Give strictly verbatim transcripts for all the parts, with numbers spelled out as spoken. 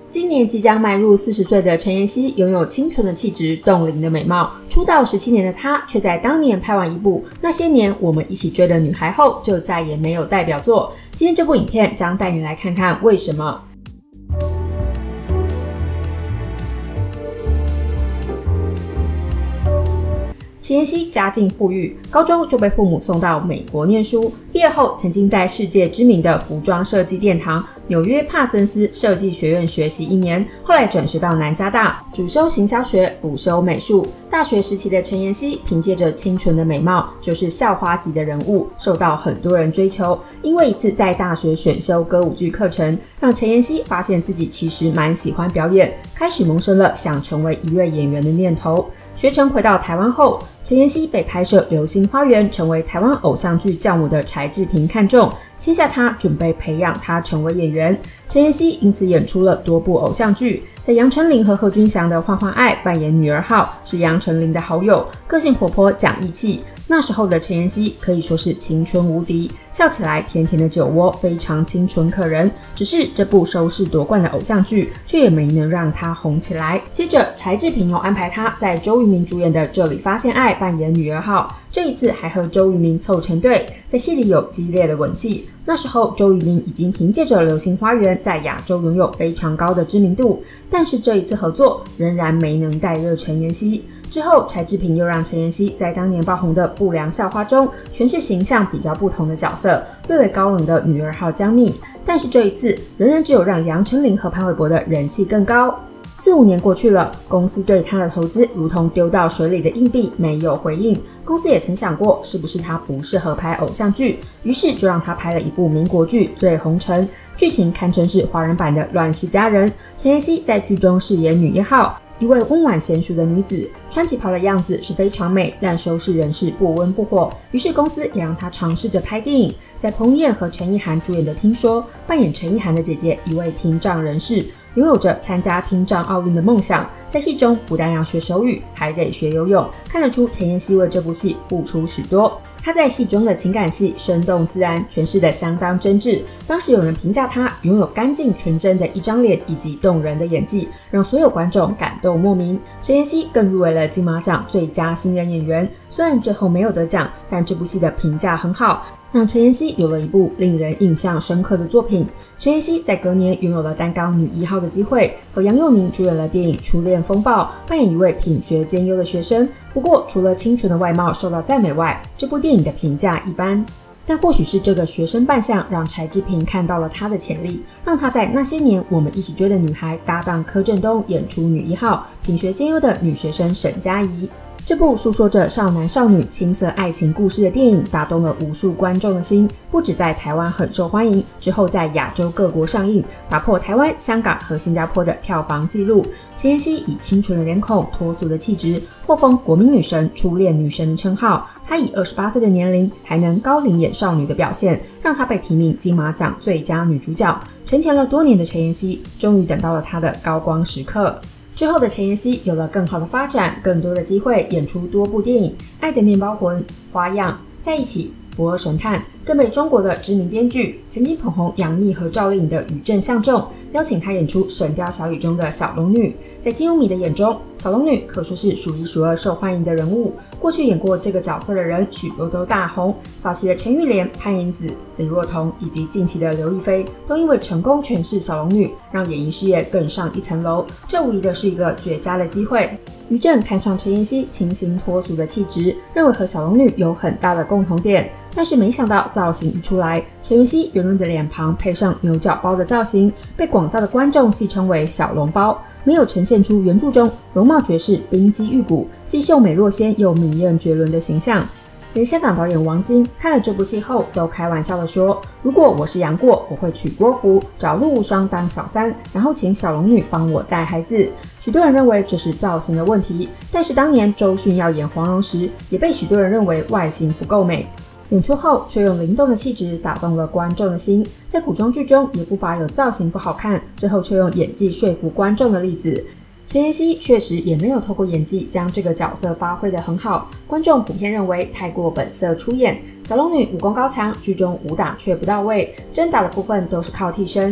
今年即将迈入四十岁的陈妍希，拥有清纯的气质、冻龄的美貌。出道十七年的她，却在当年拍完一部《那些年我们一起追的女孩》后，就再也没有代表作。今天这部影片将带你来看看为什么。陈妍希家境富裕，高中就被父母送到美国念书，毕业后曾经在世界知名的服装设计殿堂纽约帕森斯设计学院学习一年，后来转学到南加大，主修行销学，辅修美术。大学时期的陈妍希凭借着清纯的美貌，就是校花级的人物，受到很多人追求。因为一次在大学选修歌舞剧课程，让陈妍希发现自己其实蛮喜欢表演，开始萌生了想成为一位演员的念头。学成回到台湾后，陈妍希被拍摄《流星花园》成为台湾偶像剧教母的柴智屏看中，签下她，准备培养她成为演员。陈妍希因此演出了多部偶像剧，在杨丞琳和贺军翔的《换换爱》扮演女二号，是杨丞琳的好友，个性活泼讲义气。那时候的陈妍希可以说是青春无敌，笑起来甜甜的酒窝，非常清纯可人。只是这部收视夺冠的偶像剧，却也没能让她红起来。接着，柴智屏又安排她在周渝民主演的《这里发现爱》扮演女二号，这一次还和周渝民凑成对，在戏里有激烈的吻戏。那时候，周渝民已经凭借着《流星花园》在亚洲拥有非常高的知名度，但是这一次合作仍然没能带热陈妍希。之后，柴智屏又让陈妍希在当年爆红的《不良校花》中诠释形象比较不同的角色，略微高冷的女二号江蜜。但是这一次，仍然只有让杨丞琳和潘玮柏的人气更高。四五年过去了，公司对他的投资如同丢到水里的硬币，没有回应。公司也曾想过是不是他不适合拍偶像剧，于是就让他拍了一部民国剧《醉红尘》，剧情堪称是华人版的《乱世佳人》。陈妍希在剧中饰演女一号，一位温婉娴熟的女子，穿旗袍的样子是非常美，但收视人士不温不火，于是公司也让她尝试着拍电影。在彭于晏和陈意涵主演的《听说》，扮演陈意涵的姐姐，一位听障人士，拥有着参加听障奥运的梦想。在戏中不但要学手语，还得学游泳，看得出陈妍希为这部戏付出许多。她在戏中的情感戏生动自然，诠释得相当真挚。当时有人评价她拥有干净纯真的一张脸以及动人的演技，让所有观众感动莫名。陈妍希更入围了金马奖最佳新人演员，虽然最后没有得奖，但这部戏的评价很好，让陈妍希有了一部令人印象深刻的作品。陈妍希在隔年拥有了担纲女一号的机会，和杨佑宁主演了电影《初恋风暴》，扮演一位品学兼优的学生。不过，除了清纯的外貌受到赞美外，这部电影的评价一般。但或许是这个学生扮相让柴智屏看到了她的潜力，让她在那些年我们一起追的女孩搭档柯震东演出女一号，品学兼优的女学生沈佳宜。这部诉说着少男少女青涩爱情故事的电影打动了无数观众的心，不止在台湾很受欢迎，之后在亚洲各国上映，打破台湾、香港和新加坡的票房纪录。陈妍希以清纯的脸孔、脱俗的气质，获封国民女神、初恋女神的称号。她以二十八岁的年龄还能高龄演少女的表现，让她被提名金马奖最佳女主角。沉潜了多年的陈妍希，终于等到了她的高光时刻。之后的陈妍希有了更好的发展，更多的机会演出多部电影，《爱的面包魂》、《花样》、在一起、博尔神探，更被中国的知名编剧、曾经捧红杨幂和赵丽颖的宇正相中，邀请她演出《神雕侠侣》中的小龙女。在金庸迷的眼中，小龙女可说是数一数二受欢迎的人物。过去演过这个角色的人许多都大红，早期的陈玉莲、潘迎紫、李若彤以及近期的刘亦菲，都因为成功诠释小龙女，让演艺事业更上一层楼。这无疑的是一个绝佳的机会。于正看上陈妍希清新脱俗的气质，认为和小龙女有很大的共同点。但是没想到造型一出来，陈妍希圆润的脸庞配上牛角包的造型，被广大的观众戏称为小笼包，没有呈现出原著中容貌绝世、冰肌玉骨、既秀美若仙又明艳绝伦的形象。连香港导演王晶看了这部戏后都开玩笑地说，如果我是杨过，我会娶郭芙，找陆无双当小三，然后请小龙女帮我带孩子。许多人认为这是造型的问题，但是当年周迅要演黄蓉时，也被许多人认为外形不够美。演出后却用灵动的气质打动了观众的心，在古装剧中也不乏有造型不好看，最后却用演技说服观众的例子。陈妍希确实也没有透过演技将这个角色发挥得很好，观众普遍认为太过本色出演。小龙女武功高强，剧中武打却不到位，真打的部分都是靠替身。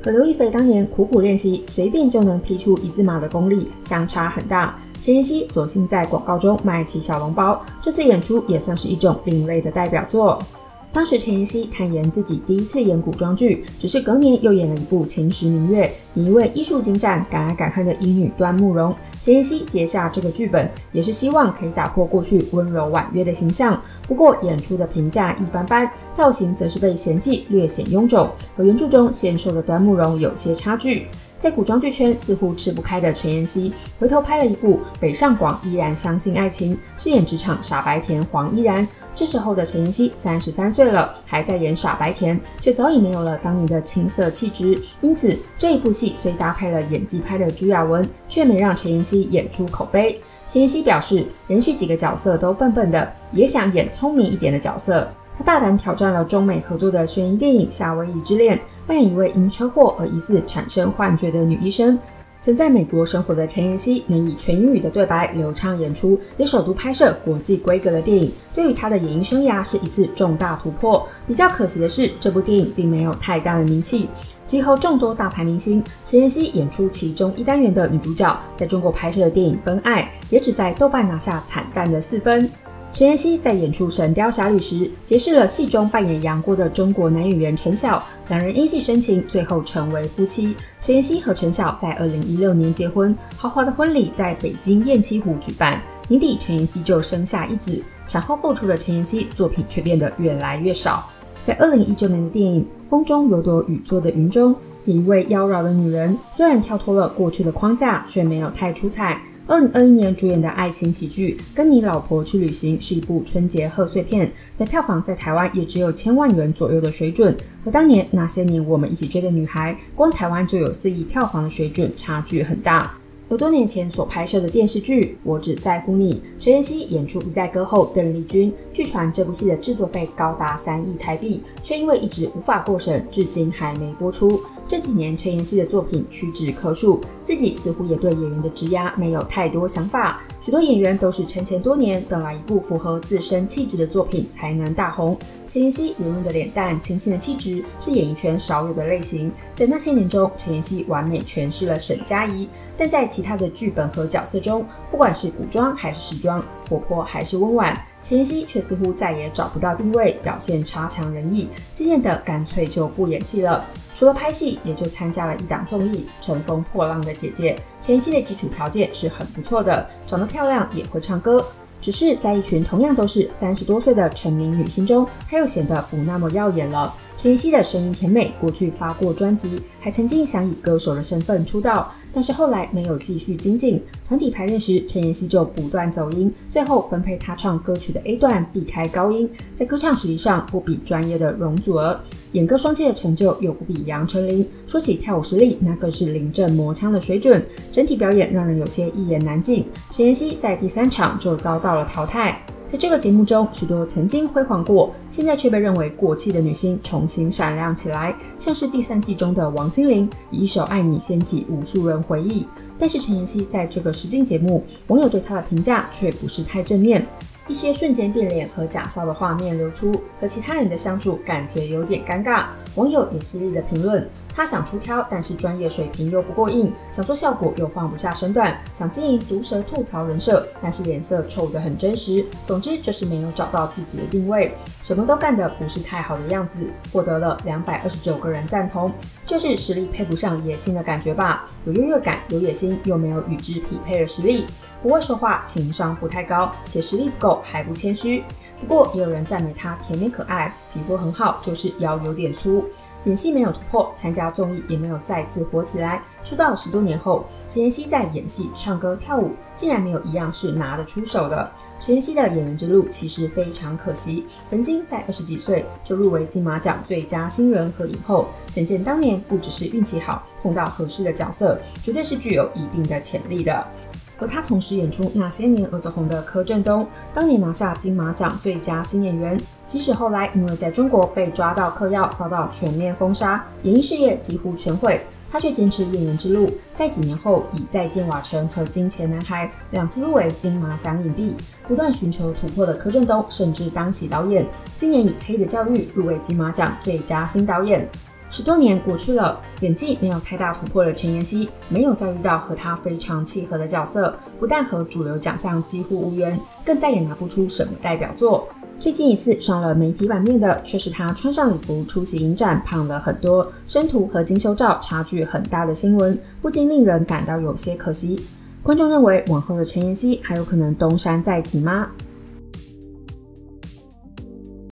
和刘亦菲当年苦苦练习，随便就能劈出一字马的功力相差很大。陈妍希索性在广告中卖起小笼包，这次演出也算是一种另类的代表作。当时陈妍希坦言自己第一次演古装剧，只是隔年又演了一部《秦时明月》，以一位艺术精湛、敢爱敢恨的医女端慕容。陈妍希接下这个剧本，也是希望可以打破过去温柔婉约的形象。不过演出的评价一般般，造型则是被嫌弃略显臃肿，和原著中纤瘦的端慕容有些差距。在古装剧圈似乎吃不开的陈妍希，回头拍了一部《北上广依然相信爱情》，饰演职场傻白甜黄依然。这时候的陈妍希三十三岁了，还在演傻白甜，却早已没有了当年的青涩气质。因此这一部戏虽搭配了演技派的朱亚文，却没让陈妍希演出口碑。陈妍希表示，连续几个角色都笨笨的，也想演聪明一点的角色。他大胆挑战了中美合作的悬疑电影《夏威夷之恋》，扮演一位因车祸而疑似产生幻觉的女医生。曾在美国生活的陈妍希能以全英语的对白流畅演出，也首度拍摄国际规格的电影，对于她的演艺生涯是一次重大突破。比较可惜的是，这部电影并没有太大的名气。集合众多大牌明星，陈妍希演出其中一单元的女主角，在中国拍摄的电影《奔爱》也只在豆瓣拿下惨淡的四分。陈妍希在演出《神雕侠侣》时，结识了戏中扮演杨过的中国男演员陈晓，两人因戏生情，最后成为夫妻。陈妍希和陈晓在二零一六年结婚，豪华的婚礼在北京雁栖湖举办。年底，陈妍希就生下一子，产后复出的陈妍希作品却变得越来越少。在二零一九年的电影《风中有朵雨做的云》中，一位妖娆的女人，虽然跳脱了过去的框架，却没有太出彩。二零二一年主演的爱情喜剧《跟你老婆去旅行》是一部春节贺岁片，在票房在台湾也只有千万元左右的水准，和当年那些年我们一起追的女孩，光台湾就有四亿票房的水准，差距很大。而多年前所拍摄的电视剧《我只在乎你》，陈妍希演出一代歌后邓丽君，据传这部戏的制作费高达三亿台币，却因为一直无法过审，至今还没播出。这几年陈妍希的作品屈指可数，自己似乎也对演员的职涯没有太多想法。许多演员都是沉潜多年，等来一部符合自身气质的作品才能大红。陈妍希圆润的脸蛋、清新的气质是演艺圈少有的类型。在那些年中，陈妍希完美诠释了沈佳宜，但在其他的剧本和角色中，不管是古装还是时装，活泼还是温婉，陈妍希却似乎再也找不到定位，表现差强人意，渐渐的干脆就不演戏了。除了拍戏，也就参加了一档综艺《乘风破浪的姐姐》。陈妍希的基础条件是很不错的，长得漂亮，也会唱歌。只是在一群同样都是三十多岁的成名女星中，她又显得不那么耀眼了。陈妍希的声音甜美，过去发过专辑，还曾经想以歌手的身份出道，但是后来没有继续精进。团体排练时，陈妍希就不断走音，最后分配她唱歌曲的 A 段，避开高音，在歌唱实力上不比专业的容祖儿，演歌双栖的成就又不比杨丞琳。说起跳舞实力，那更是临阵磨枪的水准，整体表演让人有些一言难尽。陈妍希在第三场就遭到了淘汰。在这个节目中，许多曾经辉煌过，现在却被认为过气的女星重新闪亮起来，像是第三季中的王心凌，以一首《爱你》掀起无数人回忆。但是陈妍希在这个实境节目，网友对她的评价却不是太正面。一些瞬间变脸和假笑的画面流出，和其他人的相处感觉有点尴尬。网友也犀利的评论，他想出挑，但是专业水平又不过硬，想做效果又放不下身段，想经营毒舌吐槽人设，但是脸色臭得很真实。总之就是没有找到自己的定位，什么都干得不是太好的样子，获得了两百二十九个人赞同，就是实力配不上野心的感觉吧。有优越感，有野心，又没有与之匹配的实力，不会说话，情商不太高，且实力不够，还不谦虚。不过也有人赞美她甜美可爱，皮肤很好，就是腰有点粗。演戏没有突破，参加综艺也没有再次火起来。出道十多年后，陈妍希在演戏、唱歌、跳舞，竟然没有一样是拿得出手的。陈妍希的演员之路其实非常可惜，曾经在二十几岁就入围金马奖最佳新人和影后，显见当年不只是运气好，碰到合适的角色，绝对是具有一定的潜力的。和他同时演出《那些年》而走红的柯震东，当年拿下金马奖最佳新演员。即使后来因为在中国被抓到嗑药，遭到全面封杀，演艺事业几乎全毁，他却坚持演员之路。在几年后，以《再见瓦城》和《金钱男孩》两次入围金马奖影帝，不断寻求突破的柯震东，甚至当起导演。今年以《黑的教育》入围金马奖最佳新导演。 十多年过去了，演技没有太大突破的陈妍希，没有再遇到和她非常契合的角色，不但和主流奖项几乎无缘，更再也拿不出什么代表作。最近一次上了媒体版面的，却是她穿上礼服出席影展，胖了很多，生图和精修照差距很大的新闻，不禁令人感到有些可惜。观众认为，往后的陈妍希还有可能东山再起吗？